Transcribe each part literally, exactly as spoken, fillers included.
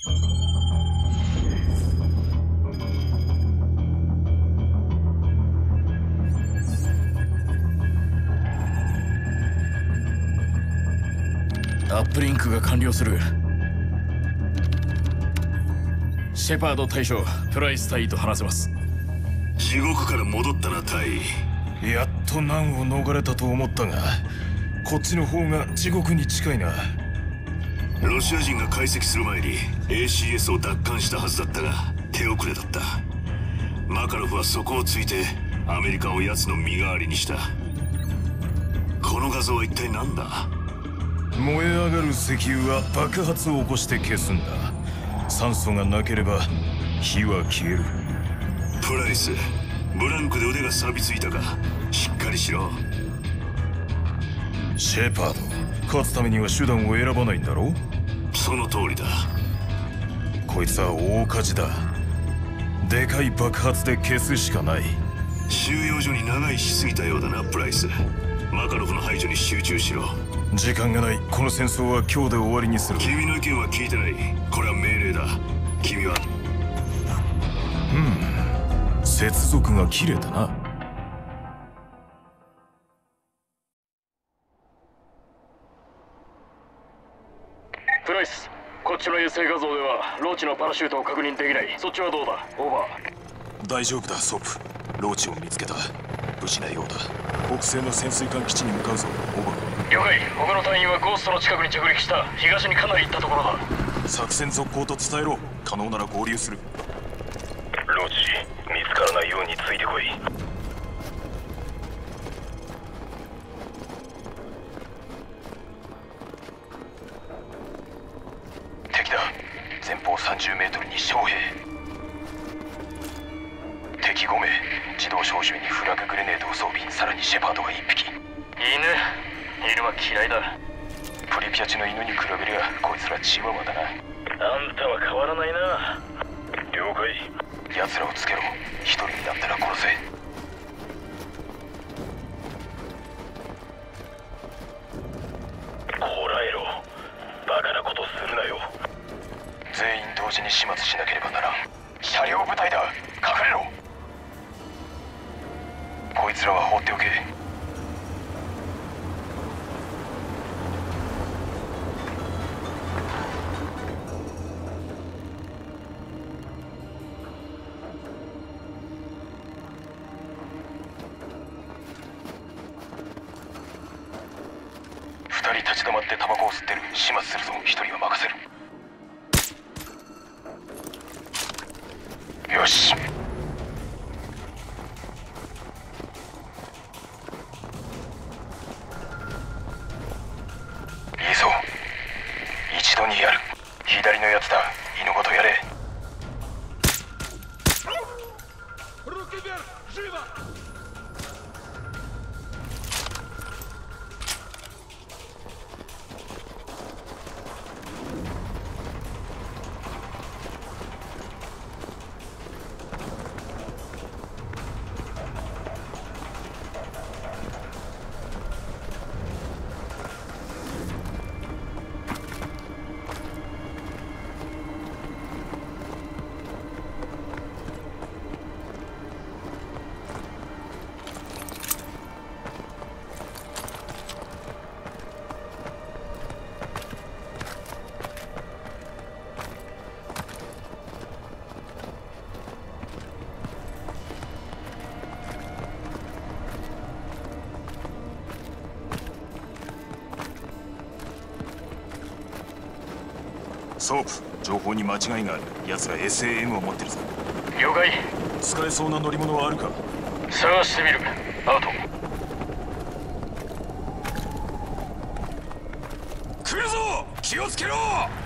アップリンクが完了する。シェパード大将、プライス隊と話せます。 地獄から戻ったな、隊。 やっと難を逃れたと思ったが、こっちの方が地獄に近いな。 ロシア人が解析する前に エーシーエス を奪還したはずだったが手遅れだった。マカロフはそこをついてアメリカを奴の身代わりにした。この画像は一体何だ？ 燃え上がる石油は爆発を起こして消すんだ。酸素がなければ火は消える。 プライス、ブランクで腕が錆びついたか。しっかりしろ。 シェパード、勝つためには手段を選ばないんだろう？ その通りだ。 こいつは大火事だ。でかい爆発で消すしかない。 収容所に長居しすぎたようだな、プライス。マカロフの排除に集中しろ。 時間がない。この戦争は今日で終わりにする。 君の意見は聞いてない。これは命令だ。君は。 うん、接続が切れたな。 プライス、こっちの衛星画像ではローチのパラシュートを確認できない。そっちはどうだ？オーバー。大丈夫だ、ソープ。ローチを見つけた。無事なようだ。北西の潜水艦基地に向かうぞ。オーバー。 了解。他の隊員はゴーストの近くに着陸した。東にかなり行ったところだ。 作戦続行と伝えろ。可能なら合流する。 ローチ、見つからないようについてこい。敵だ。前方さんじゅうメートルに将兵。敵ごめい。自動小銃にフラググレネードを装備。さらにシェパードがいっぴき。 犬犬は嫌いだ。 プリピアチの犬に比べりゃこいつらチワワだな。 あんたは変わらないな。 了解。奴らをつけろ。一人になったら殺せ。こらえろ。バカなことするなよ。全員同時に始末しなければならん。車両部隊だ。隠れろ。こいつらは放っておけ。二人立ち止まってタバコを吸ってる。始末するぞ。一人は任せる。よし。いいぞ。一度にやる。左のやつだ。犬ごとやれ。 ソープ、情報に間違いがある。奴ら エスエーエム を持ってるぞ。 了解。 使えそうな乗り物はあるか？ 探してみる。アウト。 来るぞ！気をつけろ！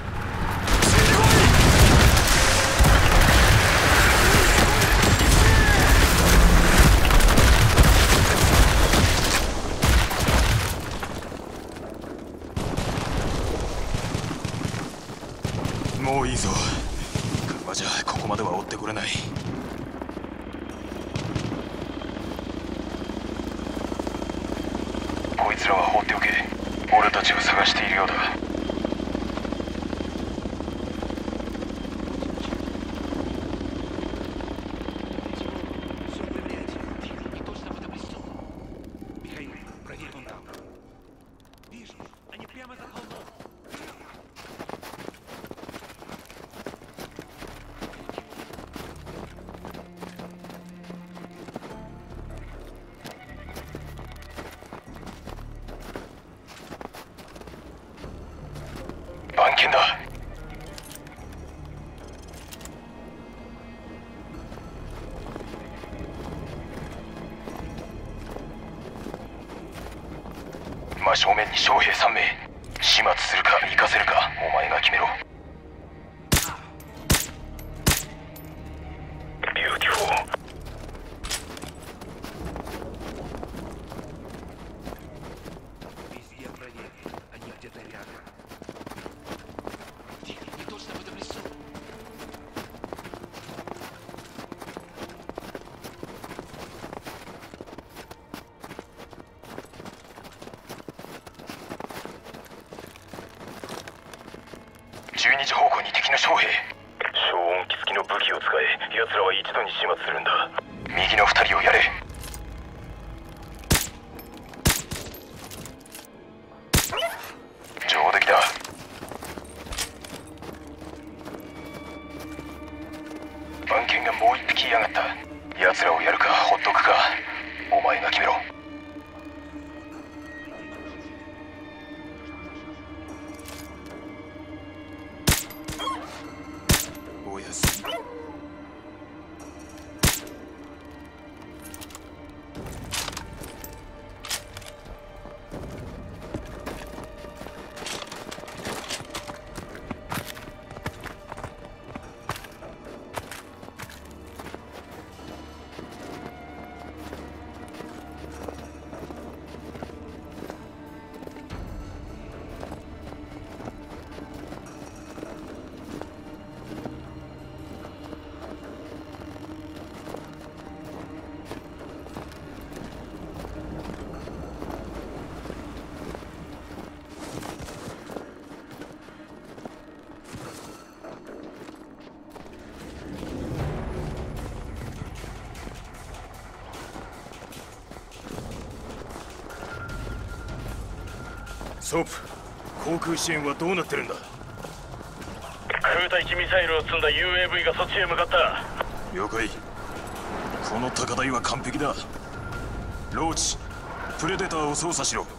もういいぞ。車じゃここまでは追ってこれない。 こいつらは放っておけ。俺たちを探しているようだ。 険だ。真正面に将兵さんめい。始末するか行かせるかお前が決めろ。ビューティフォー。じゅうにじ方向に敵の将兵。消音器付きの武器を使え。奴らは一度に始末するんだ。右の二人をやれ。上出来だ。番犬がもう一匹いやがった。奴らをやるかほっとくかお前が決めろ。 おやすみ。ソープ、航空支援はどうなってるんだ。 空対地ミサイルを積んだ ユーエーブイ がそっちへ向かった。 了解。この高台は完璧だ。ローチ、プレデターを操作しろ。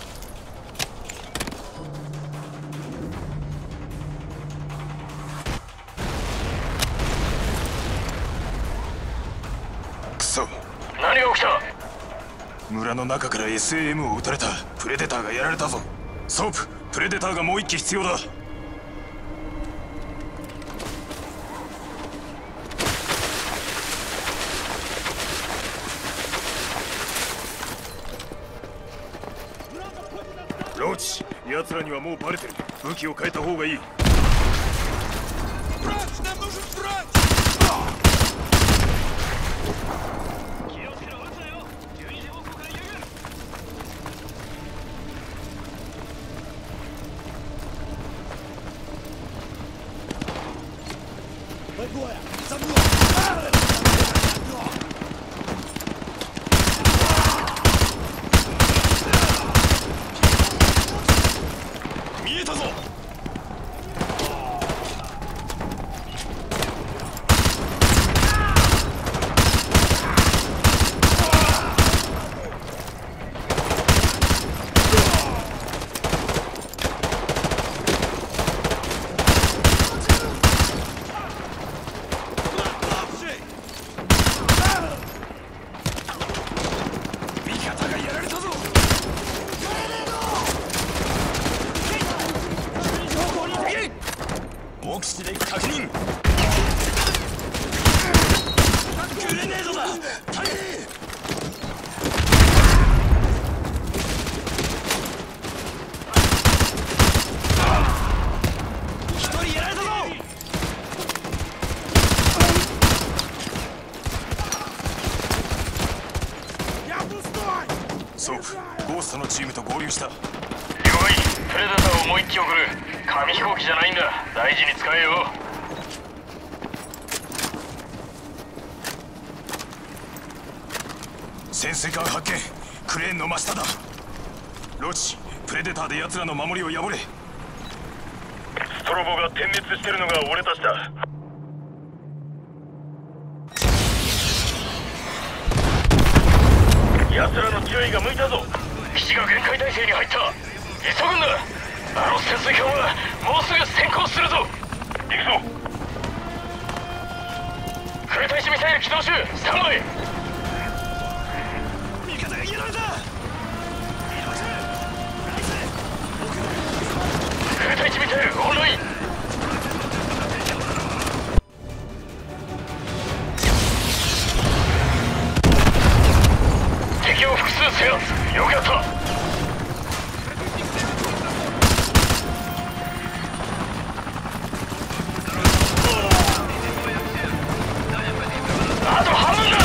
クソ、 何が起きた。 村の中から エスエーエム を撃たれた。プレデターがやられたぞ。ソープ、プレデターがもう一機必要だ。ローチ、奴らにはもうバレてる。武器を変えた方がいい。見えたぞ。目視で確認。グレネードだ。大変。一人やられたぞ。ソープ、ゴーストのチームと合流した。 了解。プレデターをもう一機送る。紙飛行機じゃないんだ。大事に使えよ。 潜水艦発見。クレーンの真下だ。ロチ、プレデターで奴らの守りを破れ。 ストロボが点滅してるのが俺たちだ。奴らの注意が向いたぞ。基地が限界態勢に入った。急ぐんだ。 あの潜水艦はもうすぐ先行するぞ。 行くぞ。 空対地ミサイル起動中。スタンバイ。 味方がやられた。 空対地ミサイルオンライン。敵を複数制圧。よかった。あと半分だ。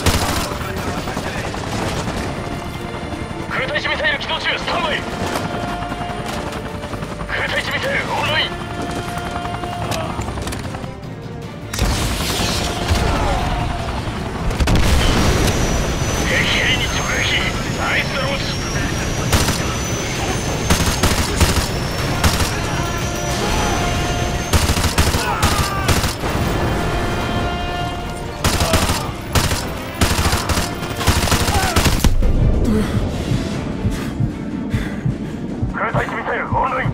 空対地ミサイル起動中。スタンバイ。空対地ミサイルオンライン。敵ヘリに直撃。ナイスだローチ。空対地ミサイルオンライン。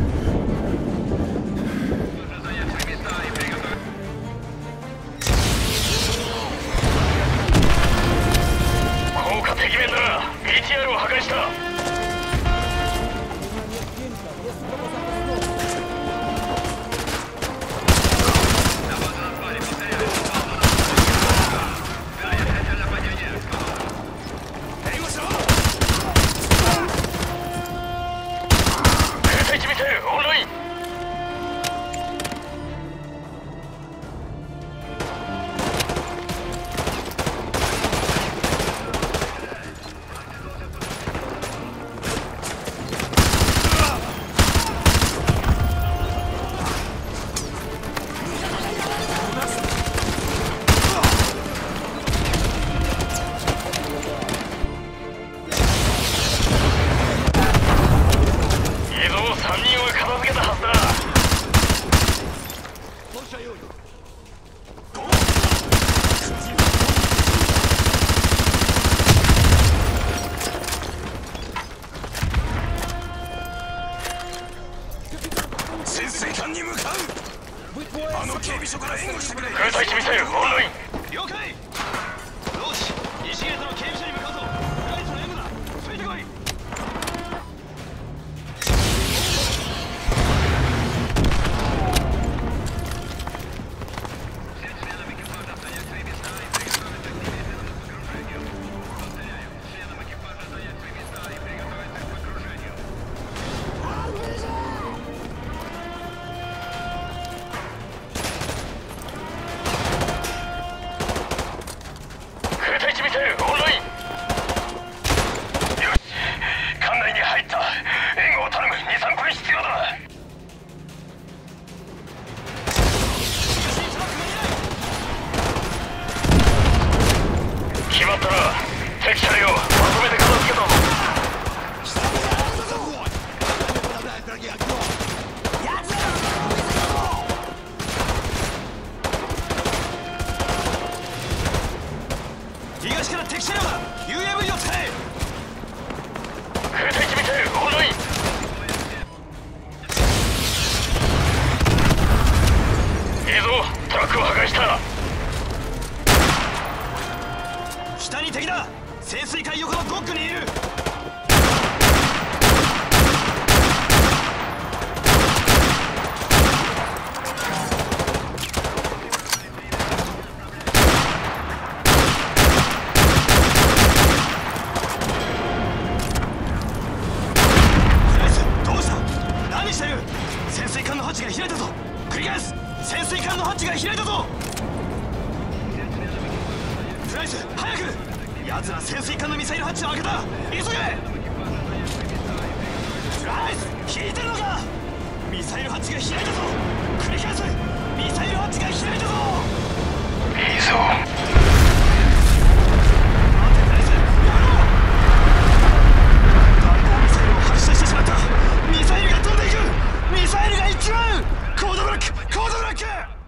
効果てきめんだな。 ビーティーアール を破壊した。空対地ミサイルオンライン。さんにんは片付けたはずだ。 潜水艦に向かう。あの警備所から援護してくれ。 空対地ミサイルオンライン。 了解。よし、西ゲートの警備所に向かうぞ。フライトの エム だ。ついてこい。 空対地ミサイルオンライン。 よし、艦内に入った。援護を頼む。に、さんこに必要だ。 決まったら敵車両まとめて片付けたぞ。 東から敵車両だ。 ユーエーブイ を使え。 空対地ミサイルオンライン。いいぞ。トラックを破壊した。 下に敵だ。潜水艦横のドックにいる。潜水艦のハッチが開いたぞ。繰り返す。潜水艦のハッチが開いたぞ。プライス、早く。奴ら潜水艦のミサイルハッチを開けた。急げ。プライス、聞いてるのか。ミサイルハッチが開いたぞ。繰り返す。ミサイルハッチが開いたぞ。 いいぞ。 待てプライス、やろう。弾道ミサイルを発射してしまった。ミサイルが飛んでいく。ミサイルがいっちまう。コードブロック、コードブロック。